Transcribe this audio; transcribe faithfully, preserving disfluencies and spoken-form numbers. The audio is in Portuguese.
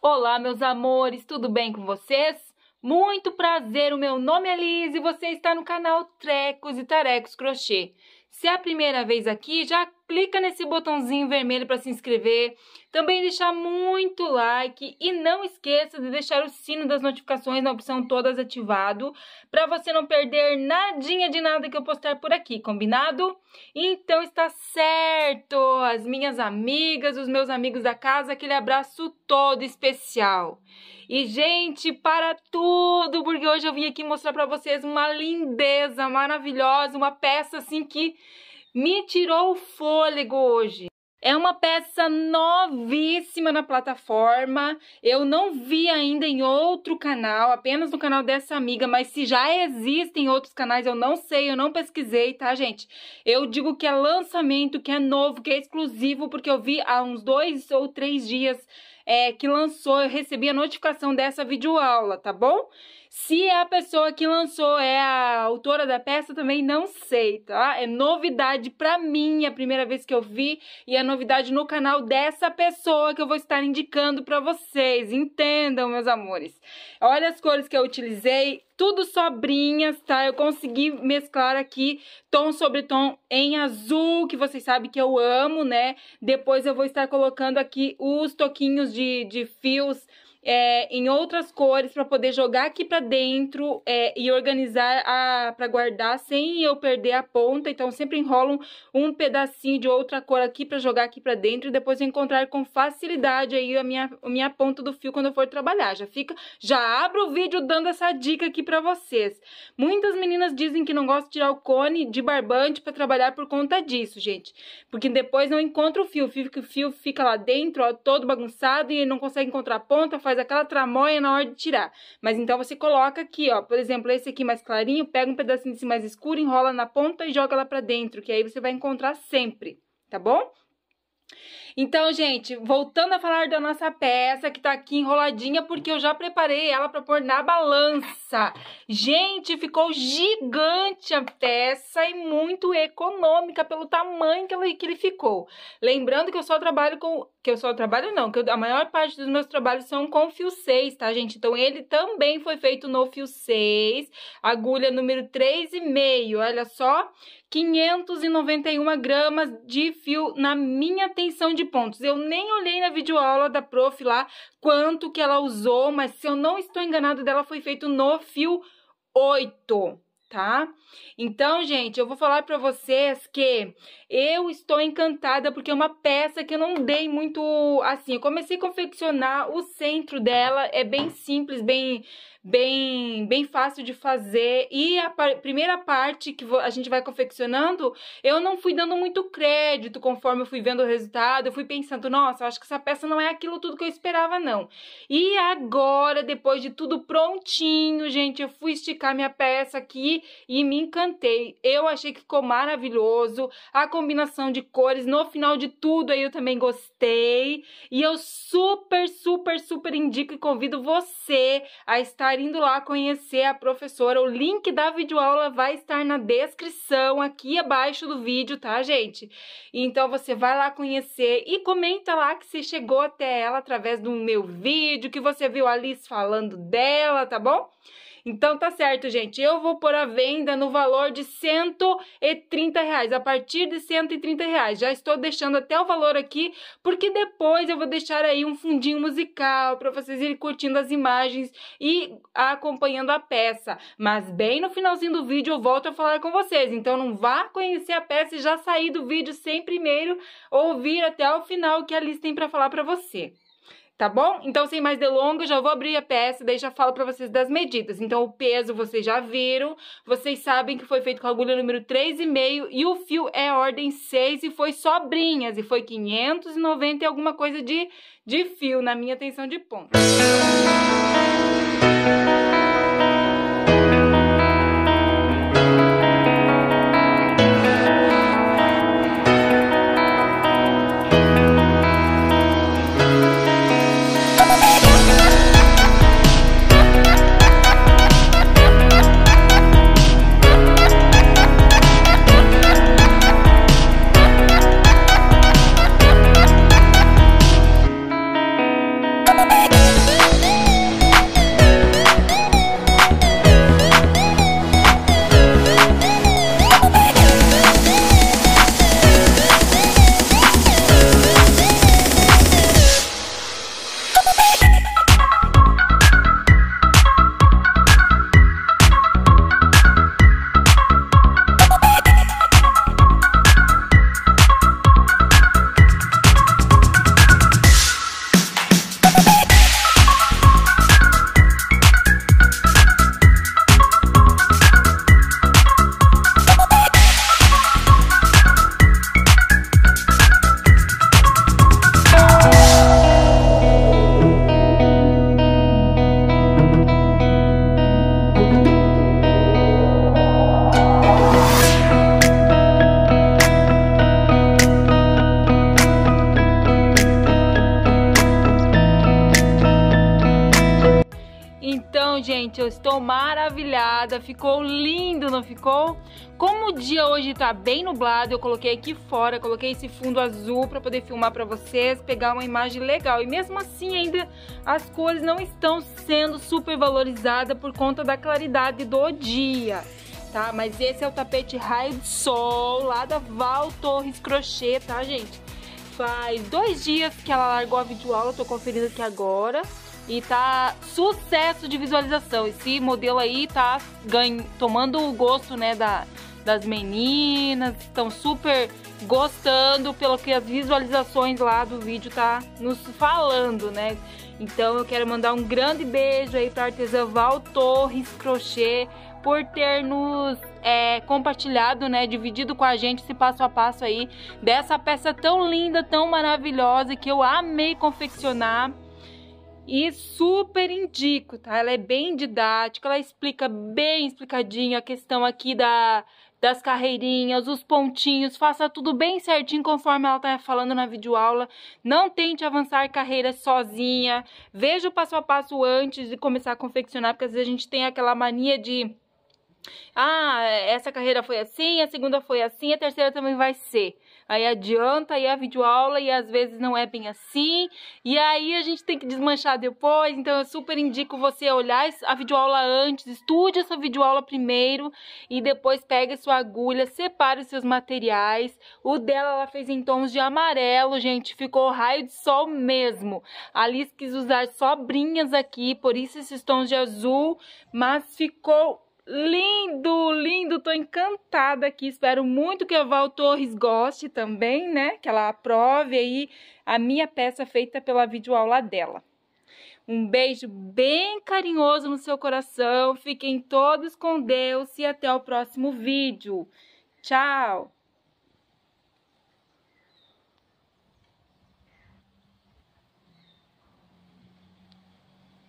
Olá, meus amores, tudo bem com vocês? Muito prazer, o meu nome é Liz e você está no canal Trecos e Tarecos Crochê. Se é a primeira vez aqui, já clica nesse botãozinho vermelho para se inscrever. Também deixar muito like e não esqueça de deixar o sino das notificações na opção todas ativado, para você não perder nadinha de nada que eu postar por aqui, combinado? Então está certo! As minhas amigas, os meus amigos da casa, aquele abraço todo especial. E, gente, para tudo, porque hoje eu vim aqui mostrar para vocês uma lindeza maravilhosa, uma peça assim que me tirou o fôlego hoje. É uma peça novíssima na plataforma, eu não vi ainda em outro canal, apenas no canal dessa amiga, mas se já existem outros canais, eu não sei, eu não pesquisei, tá, gente? Eu digo que é lançamento, que é novo, que é exclusivo, porque eu vi há uns dois ou três dias é, que lançou, eu recebi a notificação dessa videoaula, tá bom? Se é a pessoa que lançou, é a autora da peça, também não sei, tá? É novidade pra mim, é a primeira vez que eu vi, e é novidade no canal dessa pessoa que eu vou estar indicando pra vocês, entendam, meus amores. Olha as cores que eu utilizei, tudo sobrinhas, tá? Eu consegui mesclar aqui tom sobre tom em azul, que vocês sabem que eu amo, né? Depois eu vou estar colocando aqui os toquinhos de, de fios É, em outras cores para poder jogar aqui para dentro é, e organizar para guardar sem eu perder a ponta. Então sempre enrolo um pedacinho de outra cor aqui para jogar aqui para dentro e depois eu encontrar com facilidade aí a minha, a minha ponta do fio quando eu for trabalhar. Já fica, já abro o vídeo dando essa dica aqui para vocês. Muitas meninas dizem que não gostam de tirar o cone de barbante para trabalhar por conta disso, gente, porque depois não encontra o fio, o fio, o fio fica lá dentro, ó, todo bagunçado e não consegue encontrar a ponta, faz aquela tramóia na hora de tirar. Mas então você coloca aqui, ó, por exemplo, esse aqui mais clarinho, pega um pedacinho desse mais escuro, enrola na ponta e joga lá pra dentro, que aí você vai encontrar sempre, tá bom? Então, gente, voltando a falar da nossa peça, que tá aqui enroladinha, porque eu já preparei ela pra pôr na balança. Gente, ficou gigante a peça e muito econômica pelo tamanho que ele, que ele ficou. Lembrando que eu só trabalho com... Que eu só trabalho não, que eu, a maior parte dos meus trabalhos são com fio seis, tá, gente? Então, ele também foi feito no fio seis, agulha número três e meio, olha só, quinhentos e noventa e uma gramas de fio na minha tensão de pontos. Eu nem olhei na videoaula da prof lá quanto que ela usou, mas se eu não estou enganado, dela foi feito no fio oito. Tá? Então, gente, eu vou falar pra vocês que eu estou encantada porque é uma peça que eu não dei muito, assim, eu comecei a confeccionar, o centro dela é bem simples, bem, bem, bem fácil de fazer e a par primeira parte que a gente vai confeccionando, eu não fui dando muito crédito conforme eu fui vendo o resultado, eu fui pensando, nossa, eu acho que essa peça não é aquilo tudo que eu esperava, não. E agora, depois de tudo prontinho, gente, eu fui esticar minha peça aqui e me encantei. Eu achei que ficou maravilhoso, a combinação de cores, no final de tudo aí eu também gostei, e eu super, super, super indico e convido você a estar indo lá conhecer a professora. O link da videoaula vai estar na descrição aqui abaixo do vídeo, tá, gente? Então você vai lá conhecer e comenta lá que você chegou até ela através do meu vídeo, que você viu a Liz falando dela, tá bom? Então tá certo, gente, eu vou pôr a venda no valor de cento e trinta reais, a partir de cento e trinta reais. Já estou deixando até o valor aqui, porque depois eu vou deixar aí um fundinho musical para vocês irem curtindo as imagens e acompanhando a peça. Mas bem no finalzinho do vídeo eu volto a falar com vocês, então não vá conhecer a peça e já sair do vídeo sem primeiro ouvir até o final o que a Liz tem para falar para você. Tá bom? Então, sem mais delongas, já vou abrir a peça, daí já falo pra vocês das medidas. Então, o peso vocês já viram, vocês sabem que foi feito com a agulha número três e meio e o fio é ordem seis e foi sobrinhas, e foi quinhentos e noventa e alguma coisa de, de fio na minha tensão de ponto. Bye. Então, gente, eu estou maravilhada, ficou lindo, não ficou? Como o dia hoje tá bem nublado, eu coloquei aqui fora, coloquei esse fundo azul para poder filmar para vocês, pegar uma imagem legal. E mesmo assim, ainda as cores não estão sendo super valorizadas por conta da claridade do dia, tá? Mas esse é o tapete raio de sol lá da Val Torres Crochê, tá, gente? Faz dois dias que ela largou a videoaula, tô conferindo aqui agora. E tá sucesso de visualização. Esse modelo aí tá ganho, tomando o gosto, né, da, das meninas. Estão super gostando pelo que as visualizações lá do vídeo tá nos falando, né? Então eu quero mandar um grande beijo aí pra artesã Val Torres Crochê por ter nos é, compartilhado, né, dividido com a gente esse passo a passo aí dessa peça tão linda, tão maravilhosa, que eu amei confeccionar. E super indico, tá? Ela é bem didática, ela explica bem explicadinho a questão aqui da, das carreirinhas, os pontinhos, faça tudo bem certinho conforme ela tá falando na videoaula. Não tente avançar carreiras sozinha, veja o passo a passo antes de começar a confeccionar, porque às vezes a gente tem aquela mania de... Ah, essa carreira foi assim, a segunda foi assim, a terceira também vai ser. Aí adianta aí a videoaula e às vezes não é bem assim. E aí a gente tem que desmanchar depois. Então eu super indico você olhar a videoaula antes, estude essa videoaula primeiro e depois pegue sua agulha, separe os seus materiais. O dela ela fez em tons de amarelo, gente, ficou raio de sol mesmo. A Liz quis usar sobrinhas aqui, por isso esses tons de azul, mas ficou lindo, lindo, tô encantada aqui, espero muito que a Val Torres goste também, né, que ela aprove aí a minha peça feita pela videoaula dela. Um beijo bem carinhoso no seu coração, fiquem todos com Deus e até o próximo vídeo. Tchau!